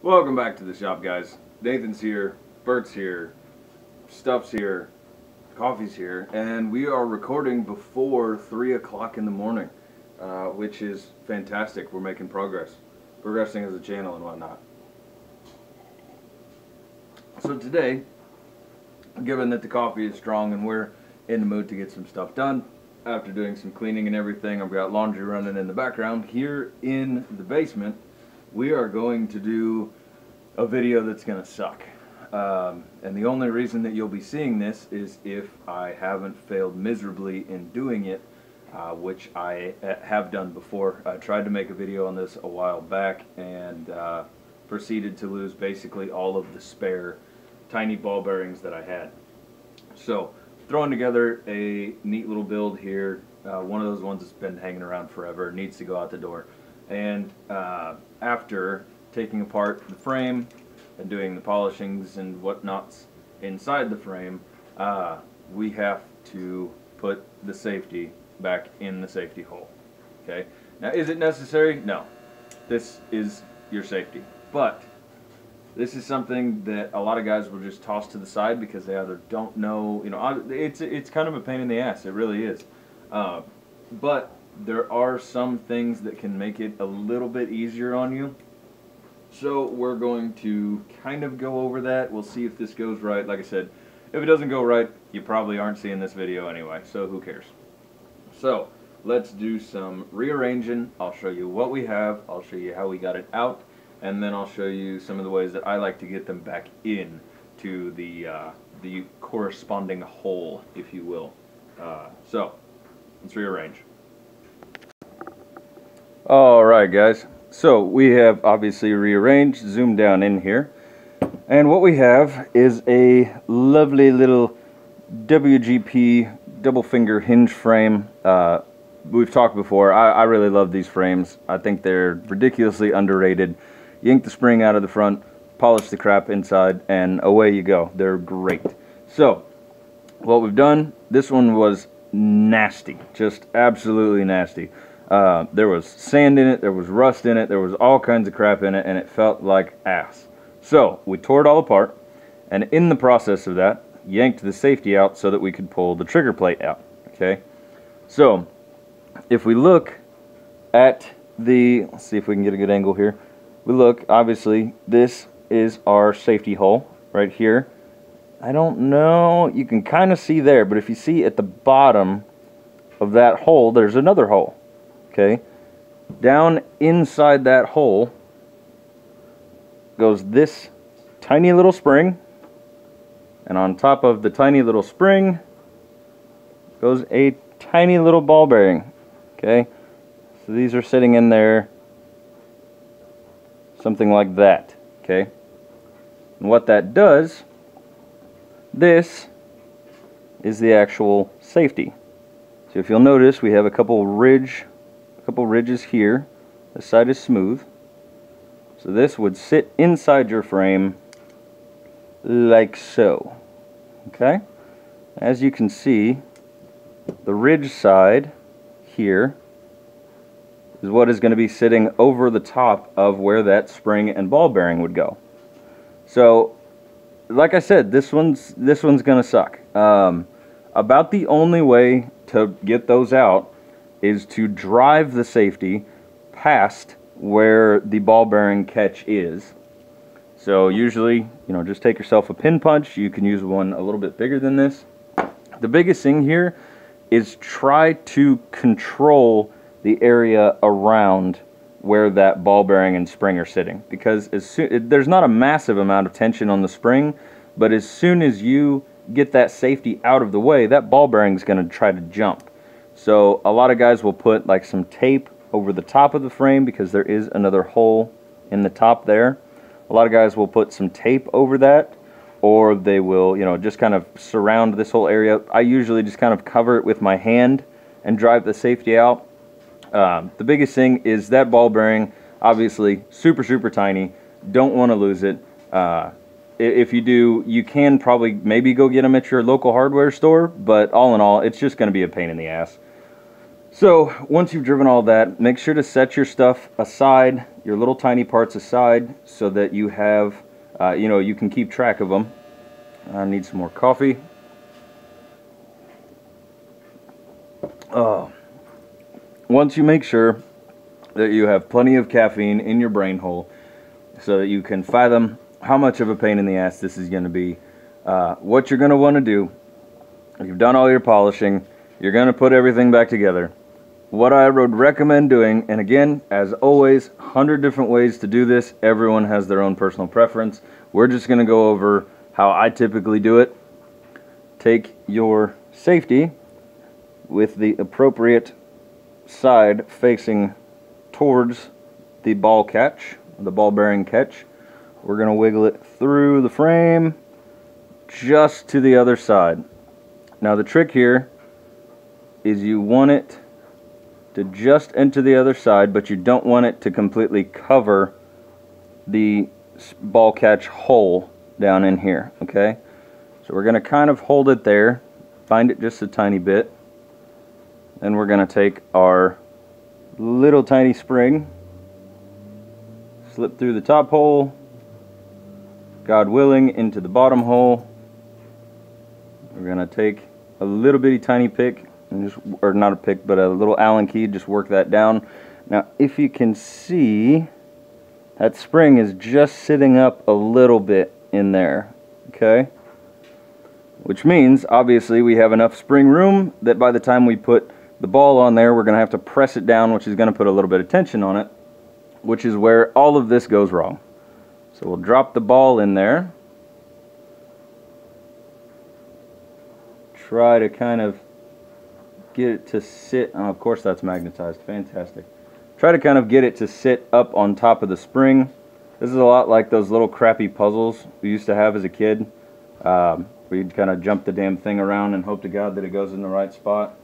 Welcome back to the shop, guys. Nathan's here, Bert's here, Stuff's here, Coffee's here, and we are recording before 3 o'clock in the morning, which is fantastic. We're making progressing as a channel and whatnot. So today, given that the coffee is strong and we're in the mood to get some stuff done, after doing some cleaning and everything, I've got laundry running in the background. Here in the basement, we are going to do a video that's going to suck. And the only reason that you'll be seeing this is if I haven't failed miserably in doing it, which I have done before. I tried to make a video on this a while back and proceeded to lose basically all of the spare tiny ball bearings that I had. So, throwing together a neat little build here. One of those ones that's been hanging around forever, needs to go out the door. And after taking apart the frame and doing the polishings and whatnots inside the frame, we have to put the safety back in the safety hole. Okay. Now, is it necessary? No. This is your safety. But this is something that a lot of guys will just toss to the side because they either don't know, it's kind of a pain in the ass. It really is. But there are some things that can make it a little bit easier on you. So we're going to kind of go over that. We'll see if this goes right. Like I said, if it doesn't go right, you probably aren't seeing this video anyway, so who cares? So let's do some rearranging. I'll show you what we have. I'll show you how we got it out. And then I'll show you some of the ways that I like to get them back in to the corresponding hole, if you will. So let's rearrange. Alright, guys. So we have obviously rearranged, zoomed down in here. And what we have is a lovely little WGP double finger hinge frame. We've talked before. I really love these frames. I think they're ridiculously underrated. Yank the spring out of the front, polish the crap inside, and away you go. They're great. So, what we've done, this one was nasty. Just absolutely nasty. There was sand in it, there was rust in it, there was all kinds of crap in it, and it felt like ass. So, we tore it all apart, and in the process of that, yanked the safety out so that we could pull the trigger plate out. Okay? So, if we look at the, let's see if we can get a good angle here. We look, obviously, this is our safety hole right here. I don't know, you can kind of see there, but if you see at the bottom of that hole, there's another hole. Okay? Down inside that hole goes this tiny little spring, and on top of the tiny little spring goes a tiny little ball bearing. Okay? So these are sitting in there. Something like that, okay? And what that does, this is the actual safety. So if you'll notice, we have a couple ridges here. This side is smooth. So this would sit inside your frame like so, okay? As you can see, the ridge side here is what is going to be sitting over the top of where that spring and ball bearing would go. So, like I said, this one's going to suck. About the only way to get those out is to drive the safety past where the ball bearing catch is. So usually, just take yourself a pin punch. You can use one a little bit bigger than this. The biggest thing here is try to control the area around where that ball bearing and spring are sitting, because there's not a massive amount of tension on the spring, but as soon as you get that safety out of the way, that ball bearing is going to try to jump. So a lot of guys will put like some tape over the top of the frame because there is another hole in the top there. A lot of guys will put some tape over that, or they will just kind of surround this whole area. I usually just kind of cover it with my hand and drive the safety out. The biggest thing is that ball bearing, obviously super tiny. Don't want to lose it. If you do, you can probably maybe go get them at your local hardware store, but all in all, it's just going to be a pain in the ass. So once you've driven all that, make sure to set your stuff aside, your little tiny parts aside, so that you have, you can keep track of them. I need some more coffee. Once you make sure that you have plenty of caffeine in your brain hole, so that you can fathom how much of a pain in the ass this is going to be, what you're going to want to do, if you've done all your polishing, you're going to put everything back together. What I would recommend doing, and again, as always, 100 different ways to do this. Everyone has their own personal preference. We're just going to go over how I typically do it. Take your safety with the appropriate side facing towards the ball catch, the ball bearing catch. We're going to wiggle it through the frame just to the other side. Now the trick here is you want it to just enter the other side, but you don't want it to completely cover the ball catch hole down in here, okay? So we're going to kind of hold it there, find it just a tiny bit, then we're going to take our little tiny spring, slip through the top hole, God willing, into the bottom hole. We're going to take a little bitty tiny pick, and just, or not a pick, but a little Allen key, just work that down. Now if you can see, that spring is just sitting up a little bit in there, okay? Which means, obviously, we have enough spring room that by the time we put the ball on there, we're going to have to press it down, which is going to put a little bit of tension on it, which is where all of this goes wrong. So we'll drop the ball in there. Try to kind of get it to sit, oh, of course that's magnetized, fantastic. Try to kind of get it to sit up on top of the spring. This is a lot like those little crappy puzzles we used to have as a kid. We'd kind of jump the damn thing around and hope to God that it goes in the right spot.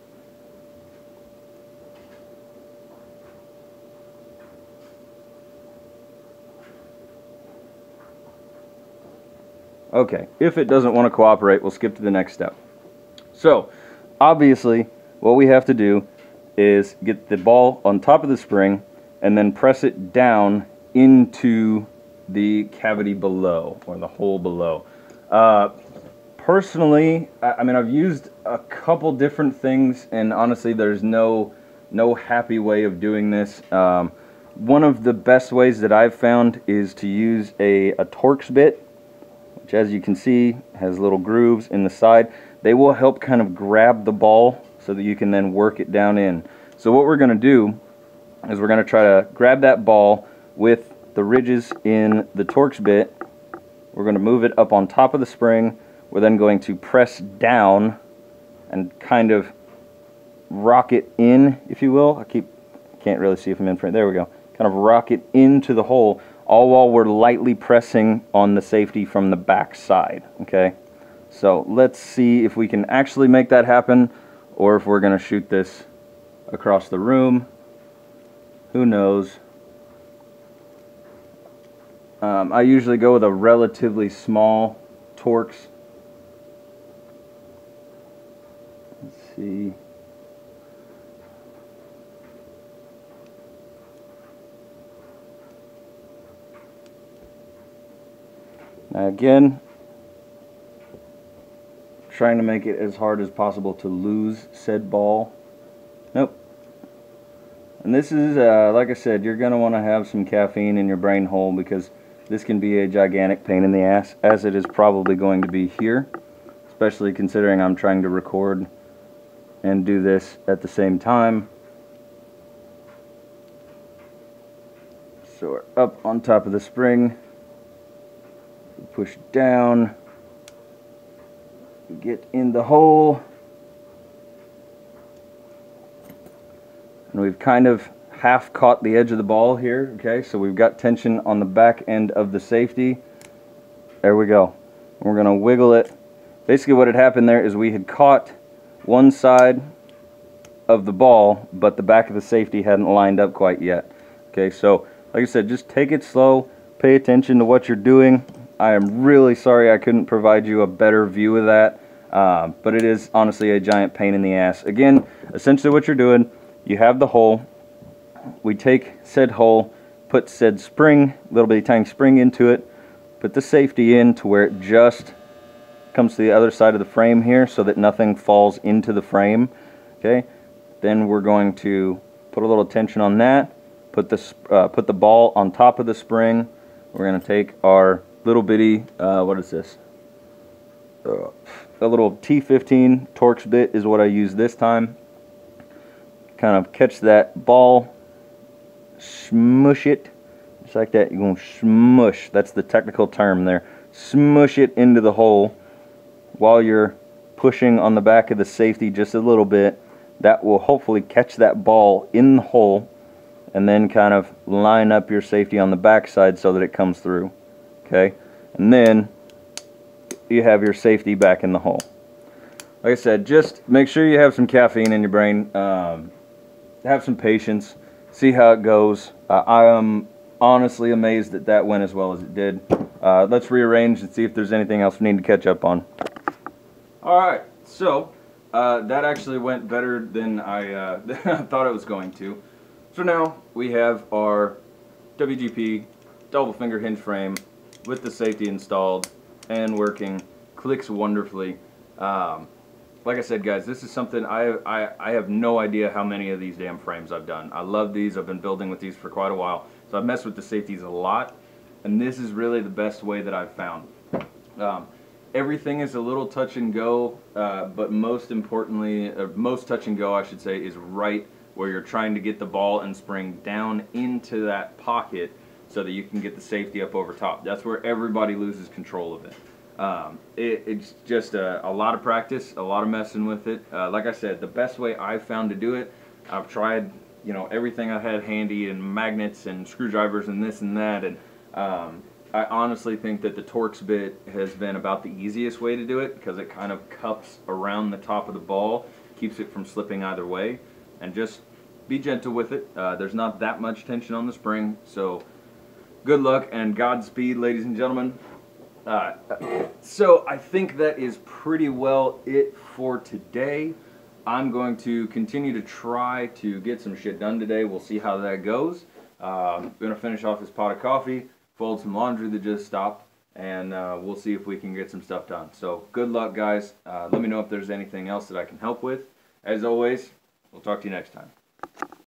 Okay, if it doesn't want to cooperate, we'll skip to the next step. So, obviously, what we have to do is get the ball on top of the spring and then press it down into the cavity below, or the hole below. Personally, I mean, I've used a couple different things, and honestly, there's no happy way of doing this. One of the best ways that I've found is to use a Torx bit, which, as you can see, has little grooves in the side. They will help kind of grab the ball so that you can then work it down in. So what we're going to do is we're going to try to grab that ball with the ridges in the Torx bit. We're going to move it up on top of the spring. We're then going to press down and kind of rock it in, if you will. Can't really see if I'm in front. There we go. Kind of rock it into the hole, all while we're lightly pressing on the safety from the back side, okay? So let's see if we can actually make that happen, or if we're going to shoot this across the room. Who knows? I usually go with a relatively small Torx. Let's see. Now again, trying to make it as hard as possible to lose said ball. Nope. And this is, like I said, you're going to want to have some caffeine in your brain hole, because this can be a gigantic pain in the ass, as it is probably going to be here, especially considering I'm trying to record and do this at the same time. So we're up on top of the spring, push down, get in the hole, and we've kind of half caught the edge of the ball here, okay? So we've got tension on the back end of the safety. There we go. We're going to wiggle it. Basically what had happened there is we had caught one side of the ball, but the back of the safety hadn't lined up quite yet. Okay, so like I said, just take it slow, pay attention to what you're doing. I am really sorry I couldn't provide you a better view of that. But it is honestly a giant pain in the ass. Again, essentially what you're doing, you have the hole. We take said hole, put said spring, little bitty tiny spring into it, put the safety in to where it just comes to the other side of the frame here so that nothing falls into the frame. Okay, then we're going to put a little tension on that, put the ball on top of the spring. We're going to take our little bitty, what is this? A little T15 Torx bit is what I use this time. Kind of catch that ball, smush it, just like that. You're going to smush, that's the technical term there. Smush it into the hole while you're pushing on the back of the safety just a little bit. That will hopefully catch that ball in the hole, and then kind of line up your safety on the back side so that it comes through. Okay, and then you have your safety back in the hole. Like I said, just make sure you have some caffeine in your brain. Have some patience. See how it goes. I am honestly amazed that that went as well as it did. Let's rearrange and see if there's anything else we need to catch up on. Alright, so that actually went better than I thought it was going to. So now we have our WGP double finger hinge frame with the safety installed and working. Clicks wonderfully. Like I said, guys, this is something I have no idea how many of these damn frames I've done. I love these. I've been building with these for quite a while. So I've messed with the safeties a lot, and this is really the best way that I've found. Everything is a little touch and go, but most importantly, most touch and go I should say, is right where you're trying to get the ball and spring down into that pocket so that you can get the safety up over top. That's where everybody loses control of it. It's just a lot of practice, a lot of messing with it. Like I said, the best way I've found to do it, I've tried, you know, everything I had handy, and magnets and screwdrivers and this and that, and I honestly think that the Torx bit has been about the easiest way to do it, because it kind of cups around the top of the ball, keeps it from slipping either way, and just be gentle with it. There's not that much tension on the spring, so good luck and Godspeed, ladies and gentlemen. So I think that is pretty well it for today. I'm going to continue to try to get some shit done today. We'll see how that goes. I'm going to finish off this pot of coffee, fold some laundry that just stopped, and we'll see if we can get some stuff done. So good luck, guys. Let me know if there's anything else that I can help with. As always, we'll talk to you next time.